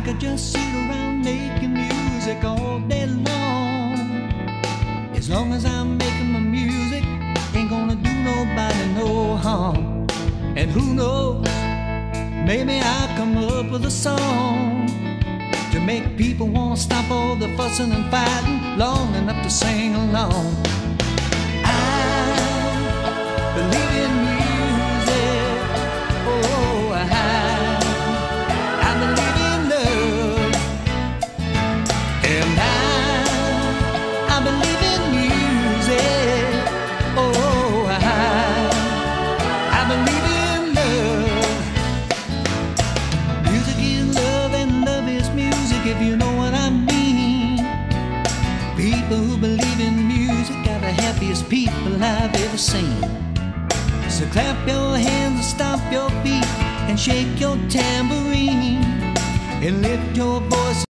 could just sit around making music all day long. As long as I'm making my music, ain't gonna do nobody no harm. And who knows, maybe I'll come up with a song to make people wanna stop all the fussing and fighting long enough to sing along. I believe in music, oh, I believe in love, and I believe in music, oh, I believe in love. Music is love and love is music, if you know what I mean. People who believe in music are the happiest people I've ever seen. So clap your hands and stomp your feet and shake your tambourine and lift your voice.